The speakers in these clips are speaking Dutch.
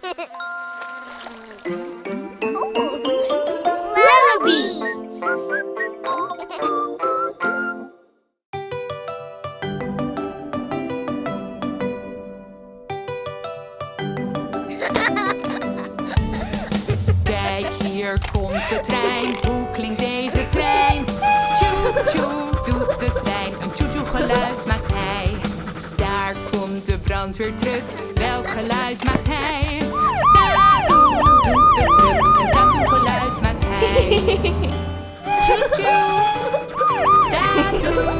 Kijk, hier komt de trein. Hoe klinkt deze trein? Tjoe-tjoe doet de trein. Een tjoe-tjoe geluid maakt hij. Daar komt de brandweertruck. Welk geluid maakt hij? Taatoe doet de truck. Een tattoo geluid maakt hij. Tjoe-tjoe. Taatoe.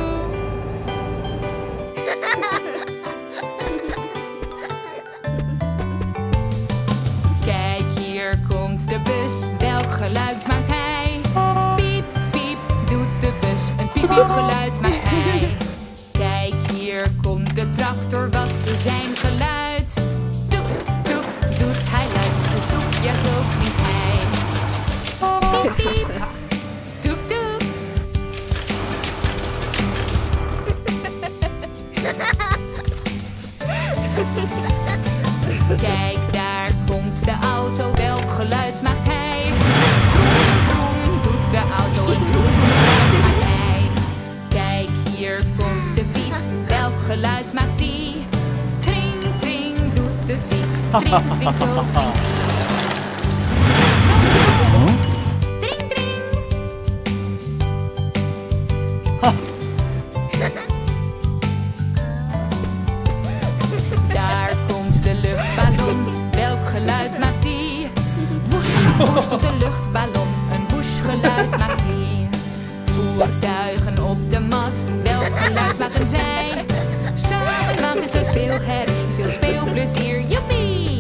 De bus, welk geluid maakt hij? Piep, piep, doet de bus. Een piep, piep geluid maakt hij. Kijk, hier komt de tractor, wat is zijn geluid? Toep, toep, doet hij luid. Toep, toep, ja zo klinkt hij. Piep, piep, toep, toep. Kijk, daar komt de auto, welk geluid maakt hij? Vroom, vroom, doet de auto een vroom, vroom geluid maakt hij. Kijk, hier komt de fiets, welk geluid maakt die? Tring, tring, doet de fiets. Tring, tring, zo klinkt die. Tring, tring. Daar komt de luchtballon, welk geluid maakt die? Woesh, woesh doet de luchtballon, een woesh geluid maakt die. Voertuigen op de mat, welk geluid maken zij? Samen maken ze veel herrie, veel speelplezier, joepie!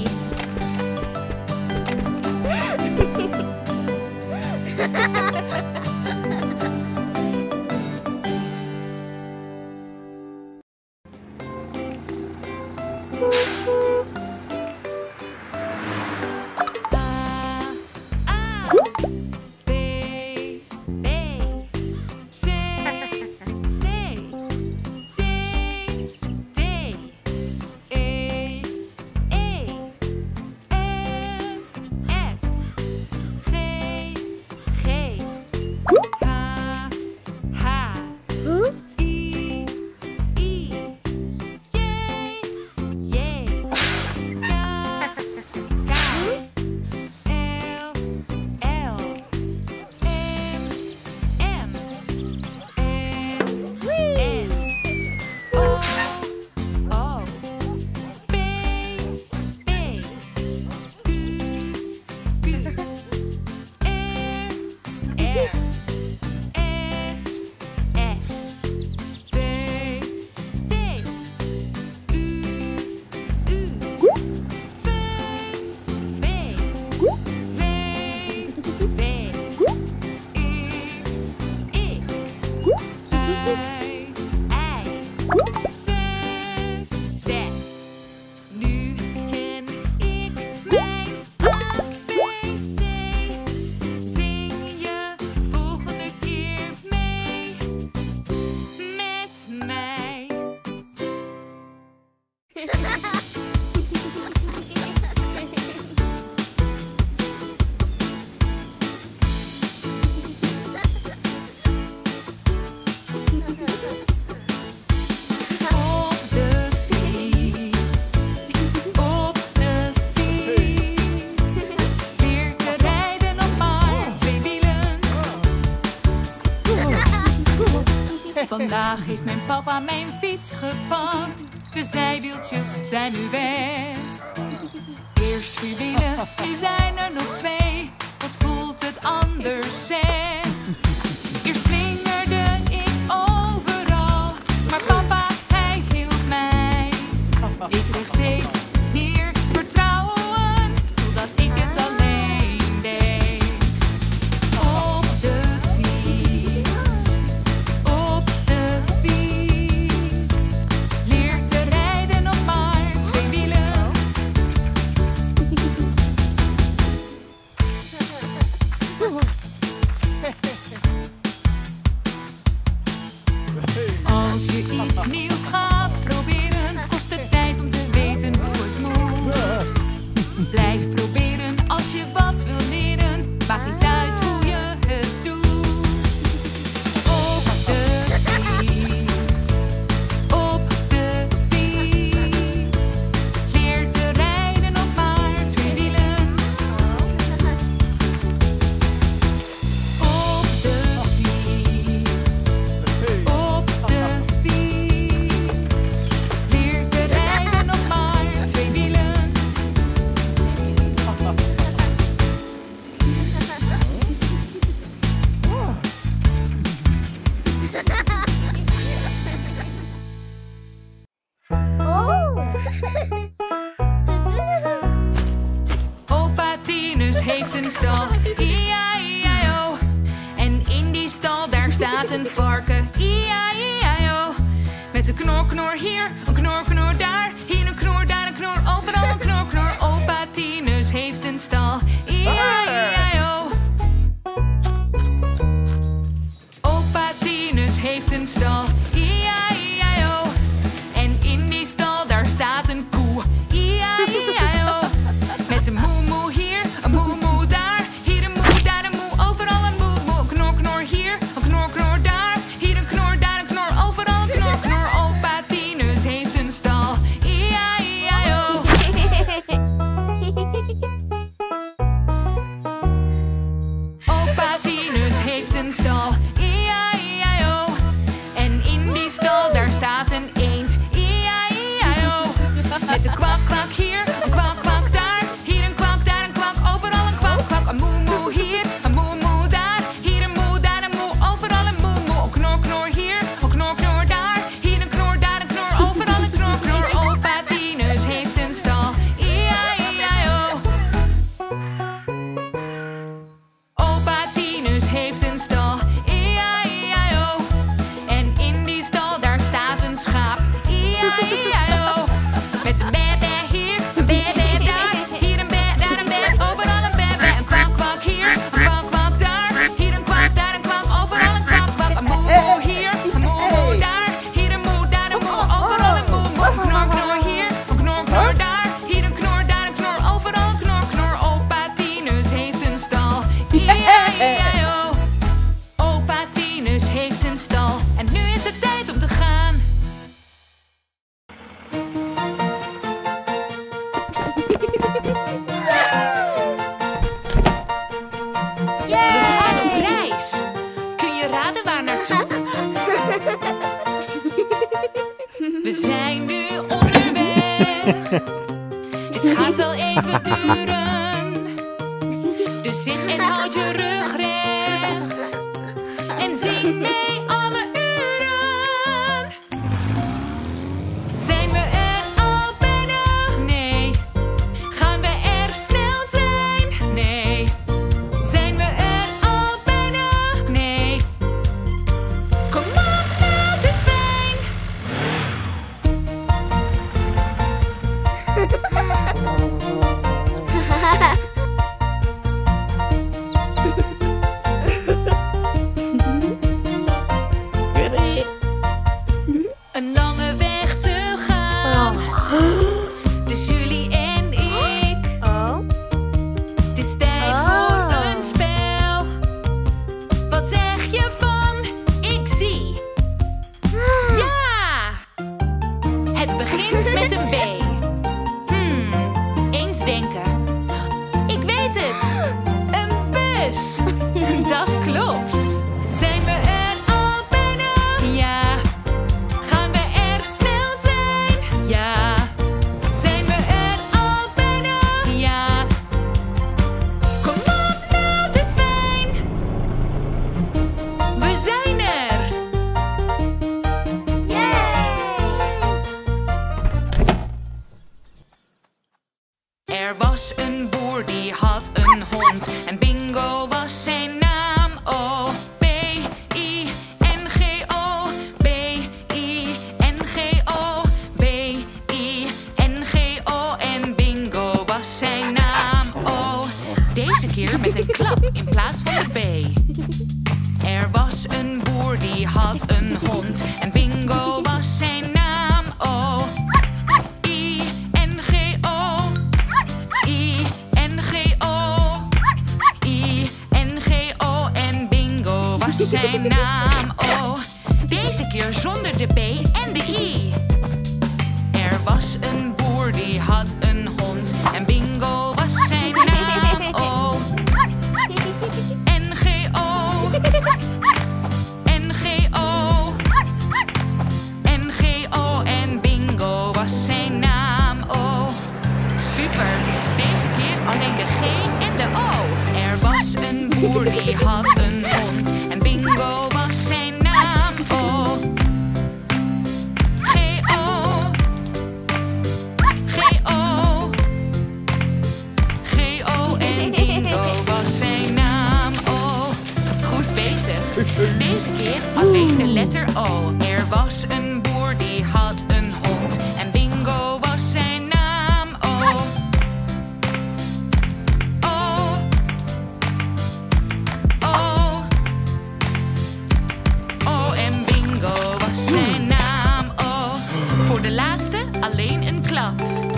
Vandaag heeft mijn papa mijn fiets gepakt. De zijwieltjes zijn nu weg. Eerst 4 wielen, nu zijn er nog 2. Wat voelt het anders, zeg? Eerst slingerde ik overal, maar papa, hij hielp mij. Ik kreeg steeds meer vertrouwen, totdat ik het alleen deed. Op de fiets, op de fiets. Leer te rijden op maar 2 wielen. Als je iets nieuws gaat proberen, kost het tijd om te weten hoe Blijf proberen als je wat wil leren. Maakt niet uit hoe je het doet. Op de fiets, op de fiets. Leer te rijden op maar 2 wielen. Op de fiets, op de fiets. Leer te rijden op maar 2 wielen. Opa Tinus heeft een stal, I-A-I-A-O. En in die stal daar staat een varken, I-A-I-A-O. Met een knor, knor hier, een knor, knor daar. Hier een knor, daar een knor, overal een knor, knor. Opa Tinus heeft een stal, I-A-I-A-O. Opa Tinus heeft een stal, I-A-I-A-O. En in die stal daar staat een koe, I-A-I-A-O. Met een moe moe hier, een moe moe daar. Hier een moe, daar een moe, overal een moe moe. Een knor knor hier, een knor knor daar. Hier een knor, daar een knor, overal een knor knor. Opa Tinus heeft een stal, I-A-I-A-O. Opa Tinus heeft een stal, I-A-I-A-O. En in die stal daar staat een eend, I-A-I-A-O. Met een kwak kwak hier, een kwak kwak daar. Hier een kwak, daar een kwak, overal een kwak kwak. Een moe moe hier, een moe moe daar. Hier een moe, daar een moe, overal een moe moe. Een knor knor hier, een knor knor daar. Hier een knor, daar een knor, overal een knor knor. Opa Tinus heeft een stal, I-A-I-A-O. Opa Tinus heeft een stal, I-A-I-A-O. En in die stal daar staat een schaap, I-A-I-A-O. Met een bebe hier, een bebe daar. Hier een be, daar een be, overal een bebe. Een kwak kwak hier, een kwak kwak daar. Hier een kwak, daar een kwak, overal een kwak kwak. Een moe moe hier, een moe moe daar. Hier een moe, daar een moe, overal een moe moe. Een knor knor hier, een knor knor daar. Hier een knor, daar een knor, overal een knor knor. Opa Tinus heeft een stal, I-A-I-A-O. Opa Tinus heeft een stal. En nu is het tijd om te gaan. We gaan op reis. Kun je raden waar naartoe? We zijn nu onderweg. Dit gaat wel even duren. Dus zit en houd je rug recht. En zing mee alle uren. Zijn we er al bijna? Nee. Gaan we er snel zijn? Nee. Zijn we er al bijna? Nee. Kom op, nou, het is fijn. Een lange weg te gaan. Dus jullie en ik. Het is tijd voor een spel. Wat zeg je van ik zie? Ja! Het begint met een B. Eens denken. Ik weet het. Een bus. Dat klopt. Zijn we er al bijna? Ja. Gaan we er snel zijn? Ja. Zijn we er al bijna? Ja. Kom op, nou, het is fijn. We zijn er. Er was een boer die had een hond. En Bingo was zijn naam. O, B-I-N-G-O. B-I-N-G-O. B-I-N-G-O. En Bingo was zijn naam. O, deze keer met een klap in plaats van de B. Er was een boer die had een hond. En Bingo was zijn naam. O, I-N-G-O. I was zijn naam. Oh, deze keer zonder de B en de I. Er was een boer die had een hond en Bingo was zijn naam. Oh, N-G-O, N-G-O, N-G-O en Bingo was zijn naam. Oh, super, deze keer alleen de G en de O. Er was een boer die had een hond en Bingo was zijn naam. Oh, G-O, G-O, G-O en Bingo was zijn naam. Oh, goed bezig. Deze keer alleen de letter O. Er was een boer die had een hond en Bingo was zijn naam. Oh, O, O, O en Bingo was zijn naam. Oh, voor de laatste alleen een klap.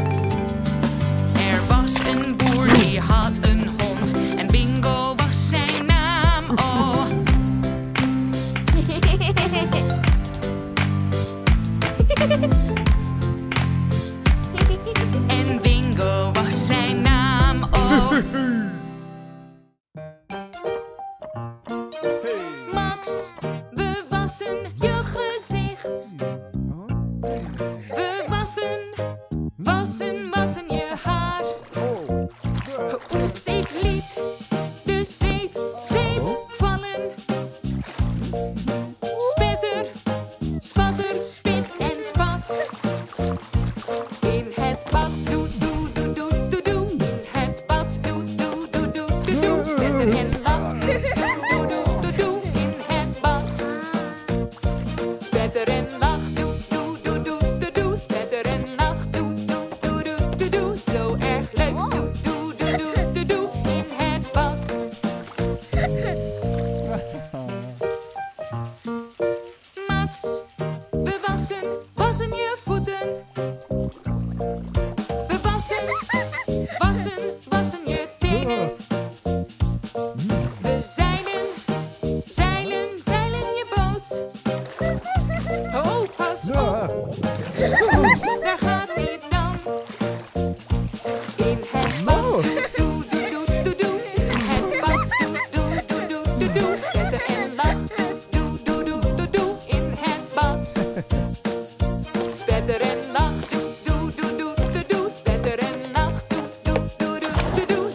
Er was een boer die had een hond en Bingo was zijn naam. Oh, en Bingo was zijn naam. Oh, Max, we wassen je gezicht. We wassen je haar. Oeps, ik liet de zeep vallen. Spetter, spatter, spit en spat. In het bad, doe, doe, doe, doe, doe, doe. In het bad, doe, doe, doe, doe, doe, doe. Spetter en lach, doe, doe, doe, doe, doe. In het bad. Spetter en lach, doe, doe, doe, doe, doe, doe. Spetter en lach, doe, doe, doe, doe, doe, doe. Zo erg leuk, doe, doe, doe, doe, doe, doe. In het bad. Max, we wassen je voeten. We wassen je tenen. We zeilen je boot. Oh, pas op. Oeps, daar gaat hij dan. In het bad, doe, doe, doe, doe, doe. In het bad, doe, doe, doe, doe, doe, doe. Spetter en lach, doe, doe, doe, doe, doe. In het bad. Spetter en lach, doe, doe, doe, doe, doe, doe. Spetter en lach, doe, doe, doe, doe, doe, doe.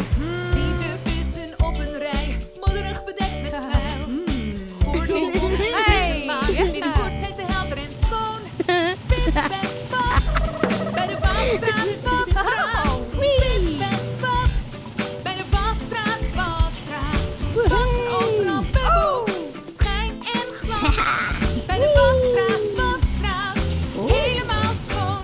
Zie de bussen op een rij, modderig bedekt met vuil. Gordel om en zitten maar, binnenkort zijn ze helder en schoon. Spits, pet, spat, bij de Wasstraat, Wasstraat. Spits, pet, spat, bij de Wasstraat, Wasstraat. Wassen overal bubbels, schijn en glans. Bij de Wasstraat, Wasstraat, helemaal schoon.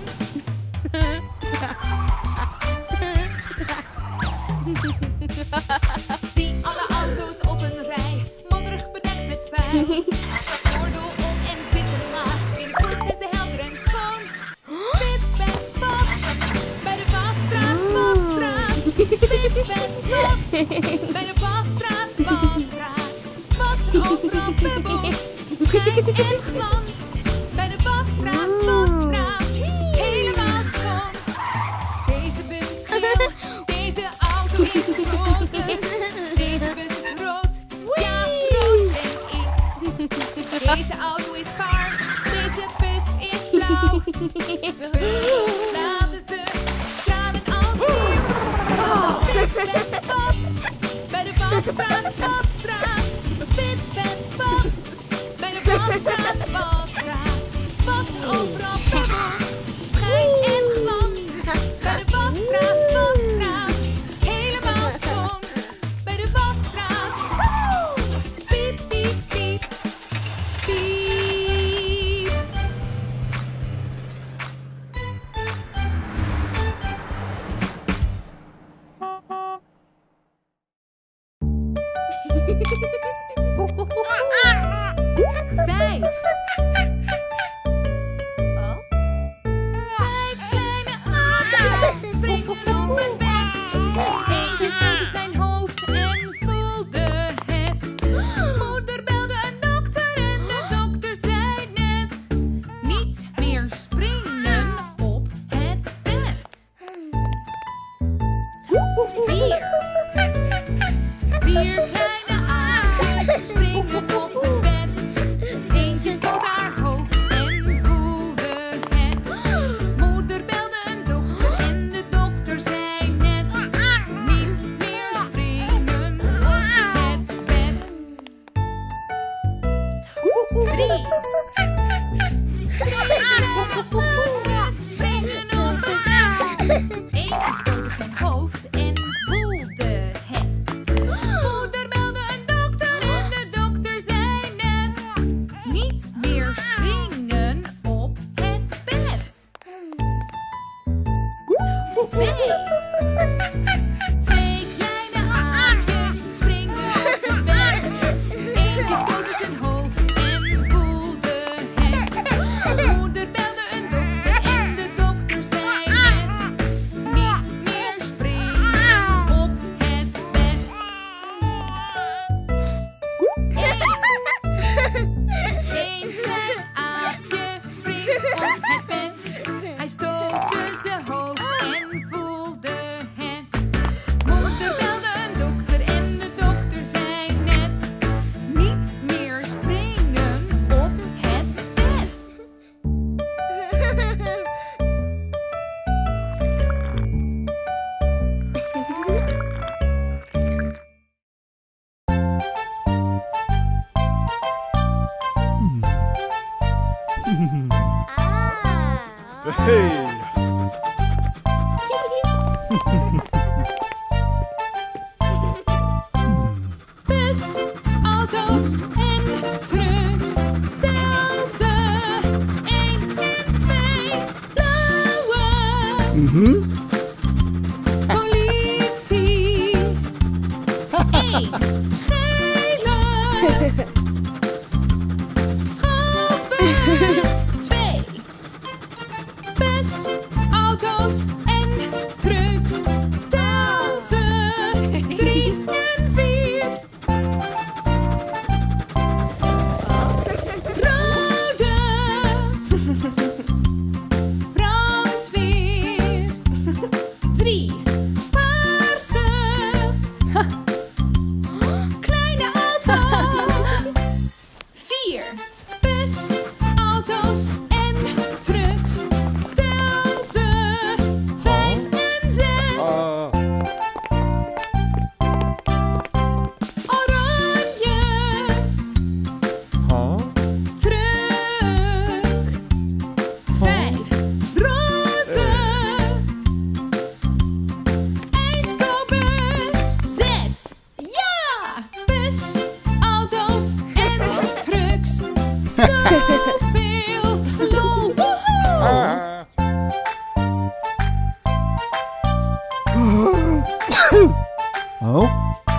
Zie alle auto's op een rij, modderig bedekt met vuil. Gordel om en zitten maar, binnenkort zijn ze helder en schoon. Spits, pet, spat, bij de Wasstraat, Wasstraat. Spits, pet, spat, bij de Wasstraat, Wasstraat. Wassen overal bubbels, schijn en glans. Bij de Wasstraat, Wasstraat, helemaal schoon. Deze bus is geel, deze auto is roze. Deze bus is rood, ja rood denk ik. Deze auto is paars, deze bus is blauw. Laten ze stralen als vuur. Spits, pet, spat, bij de Wasstraat, Wasstraat. Spits, pet, spat, bij de Wasstraat, Wasstraat. Wassen overal bubbels, schijn en glans. Bij de Wasstraat, Wasstraat, helemaal schoon. Bij de Wasstraat, woe! Piep, piep, piep, piep. Vijf. Vijf kleine aapjes springen op het bed. Eentje stoot zijn hoofd en voelde het. Moeder belde een dokter en de dokter zei net: niet meer springen op het bed. 4. 4 kleine aapjes springen op het bed. Eentje stoot haar hoofd en voelde het. Moeder belde een dokter en de dokter zei net: niet meer springen op het bed. 3. 3 kleine aapjes springen op het bed. Eentje stootte zijn hoofd en voelde het. Moeder belde een dokter en de dokter zei net: niet meer springen op het bed. 2 kleine aapjes springen op het bed. Eentje stootte zijn hoofd en voelde het. Moeder belde een dokter en de dokter zei net: niet meer springen op het bed. 1 klein aapje springt op het bed. Hij stootte zijn hoofd en voelde het. Moeder belde een dokter en de dokter zei net: niet meer springen op het bed. Hey! Bus, auto's en trucks. Tel ze 1 en 2. Blauwe. Politie. 1. Gele. Schoolbus. 2. Bus, auto's en trucks. Tel ze 3 en 4. Rode. Brandweer. 3. Paarse. Kleine auto. 4. Bus, auto's Zoveel lol. Oh?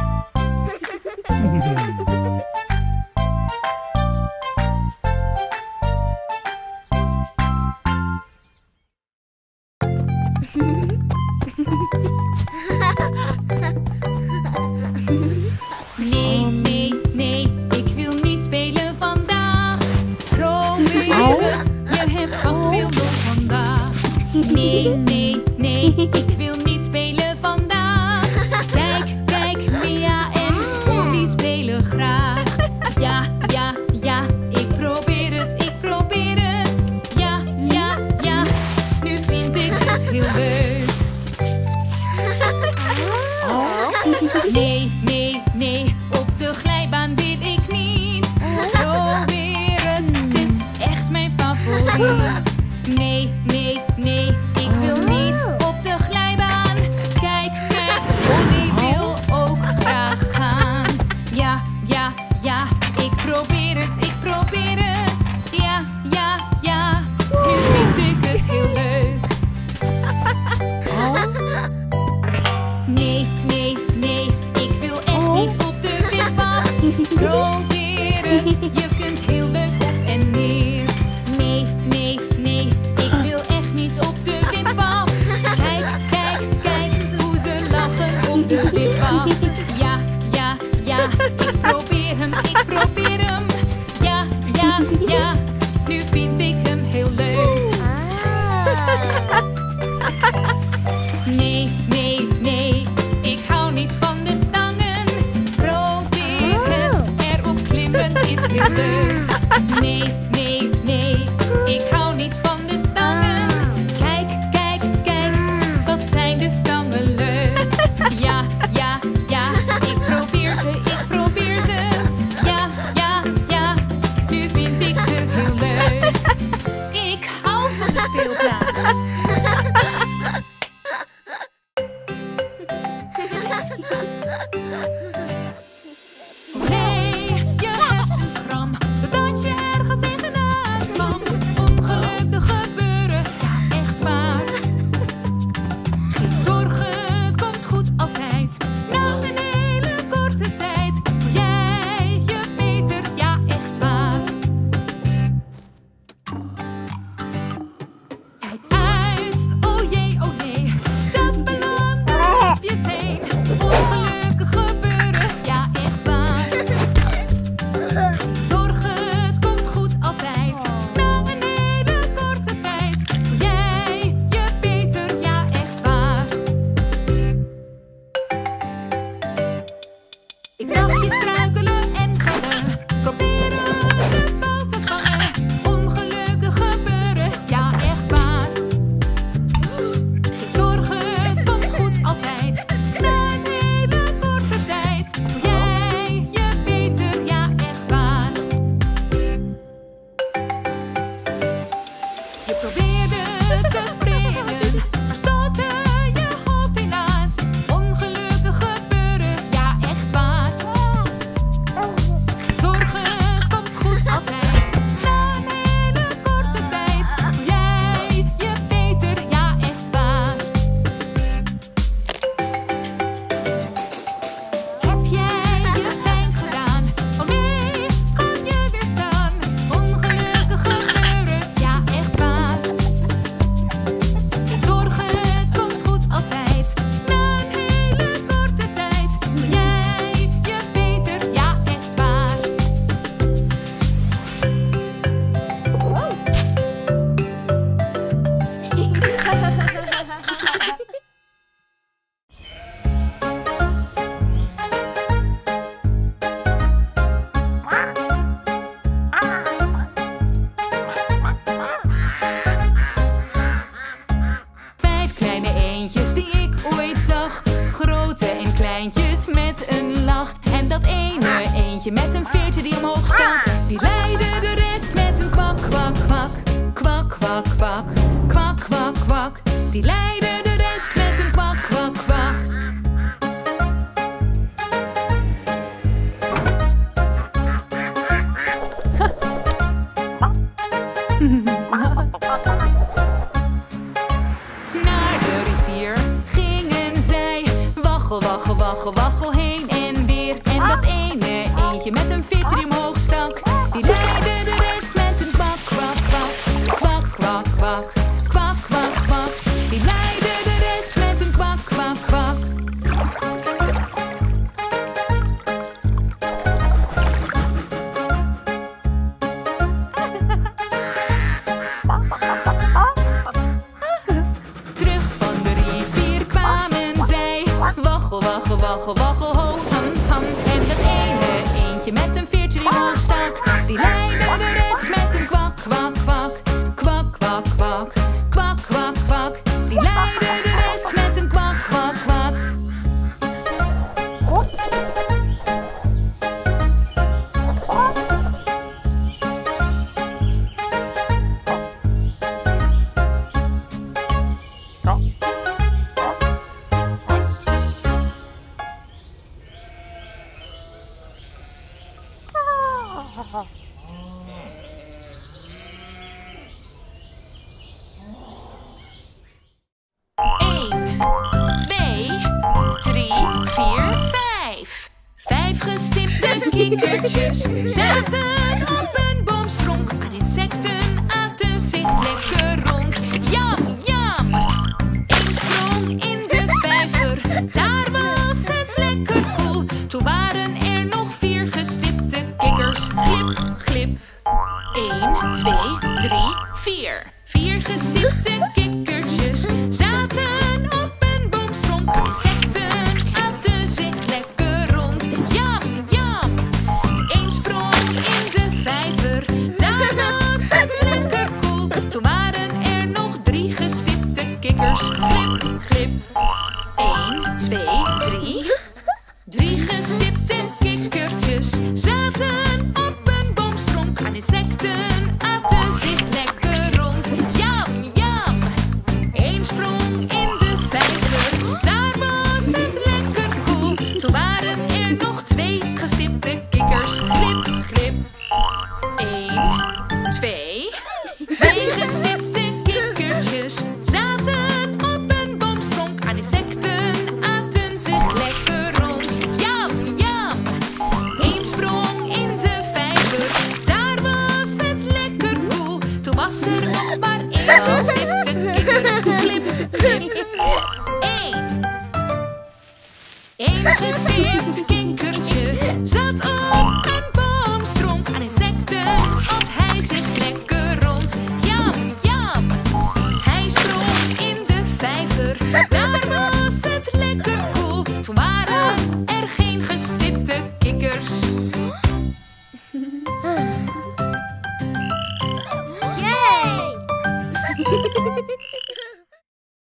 Nee, nee, nee, ik wil niet spelen vandaag. Probeer het, je hebt vast veel lol vandaag. Nee, nee, nee, ik wil niet spelen vandaag. Kijk, kijk, Mia en Ollie spelen graag. Ja, ja, ja, ik probeer het, ik probeer het. Ja, ja, ja, nu vind ik het heel leuk. Nee, nee, nee, op de glijbaan wil ik niet. Probeer het, het is echt mijn favoriet. Nee, nee, nee, ik wil niet op de glijbaan. Kijk, kijk, Ollie wil ook graag gaan. Ja, ja, ja, ik probeer het, ik probeer het. Ja, ja, ja, nu vind ik het heel leuk. Nee, nee, nee, ik wil echt niet op de wipwap. Probeer het, je kunt heel leuk op en neer. Nee, nee, nee, ik wil echt niet op de wipwap. Kijk, kijk, kijk, hoe ze lachen op de wipwap. Ja, ja, ja, ik probeer hem, ik probeer hem. Ja, ja, ja, nu vind ik hem heel leuk. Nee, nee, nee, ik hou niet van de stangen. Probeer het, erop klimmen is heel leuk. Nee, nee, nee, ik hou niet van de stangen. Kijk, kijk, kijk, wat zijn de stangen leuk. Ja, ja, ja, ik probeer ze, ik probeer ze. Ja, ja, ja, nu vind ik ze heel leuk. Ik hou van de speelplaats. Nee, je hebt een schram, dat je ergens tegenaan kwam. Ongelukken gebeuren, ja echt waar. Geen zorgen, het komt goed altijd. Na een hele korte tijd voel jij je beter, ja echt waar. Kijk uit, oh jee, oh nee, dat belandt op je teen. Ongelukken gebeuren, ja echt waar. Geen zorgen, het komt goed altijd. Na een hele korte tijd voel jij je beter, ja echt waar. Ik zag je struikelen en vallen, proberen de bal te vangen. Ongelukken gebeuren, ja echt waar. Geen zorgen, het komt goed altijd. Na een hele korte tijd voel jij je beter, ja echt waar. Je probeerde te springen, maar stootte je hoofd helaas. Ongelukken gebeuren, ja echt waar. Geen zorgen, het komt goed altijd. Na een hele korte tijd voel jij je beter, ja echt waar. Heb jij je pijn gedaan? Oh nee, kan je weerstaan? Ongelukken gebeuren, ja echt waar. Geen zorgen, het komt goed altijd. Na een hele korte tijd voel jij je beter, ja echt waar. Vijf kleine eendjes die ik ooit zag. Grote en kleintjes met een lach. En dat ene eendje met een veertje die omhoog stak, die leidde de rest met een kwak, kwak, kwak. Kwak, kwak, kwak. Kwak, kwak, kwak. Die leidde de rest met een kwak, kwak, kwak. waggel, waggel, waggel heen en weer. En dat ene eendje met een veertje die omhoog stak, die leidde de rest met een kwak, kwak, kwak. Kwak, kwak, kwak, kwak, kwak, kwak. Die leidde de rest met een kwak, kwak, kwak. Terug van de rivier kwamen zij, waggel, waggel, waggel, waggel, ho, ham, ham. En dat ene eendje met een veertje die omhoog stak, die leidde de rest met een kwak, kwak, kwak. Kwak, kwak, kwak, kwak, kwak, kwak. Die leidde de rest met een kwak, kwak, kwak. Vijf gestipte kikkertjes zaten op een boomstronk. Aan insecten aten zich lekker rond. Jam, jam! Eén sprong in de vijver, daar was het lekker koel. Toen waren er nog 4 gestipte kikkers. Glip, glip. 1, 2, 3, 4. 4 gestipte kikkertjes zaten op een boomstronk. Insecten aten zich lekker rond. Jam, jam! Eén sprong in de vijver, daar was het lekker koel. Toen waren er nog 3 gestipte kikkers. Glip, glip. 1, 2, 3. 3 gestipte kikkertjes zaten op een boomstronk. Aan insecten aten zich lekker rond. Jam, jam! Eén sprong in de vijver, daar was het lekker koel. Toen waren er nog 2 gestipte kikkers. Glip, glip. 1, 2. 2 gestipte kikkertjes zaten op een boomstronk. Aan insecten aten zich lekker rond. Jam, jam! Eén sprong in de vijver, daar was het lekker koel. Toen was er nog maar 1 gestipte kikker. Glip, glip. 1. 1 gestipt kikkertje zat op een boomstronk. Aan insecten at hij zich lekker rond. Jam, jam! Hij sprong in de vijver, daar was het lekker koel. Toen waren er geen gestipte kikkers. Yay!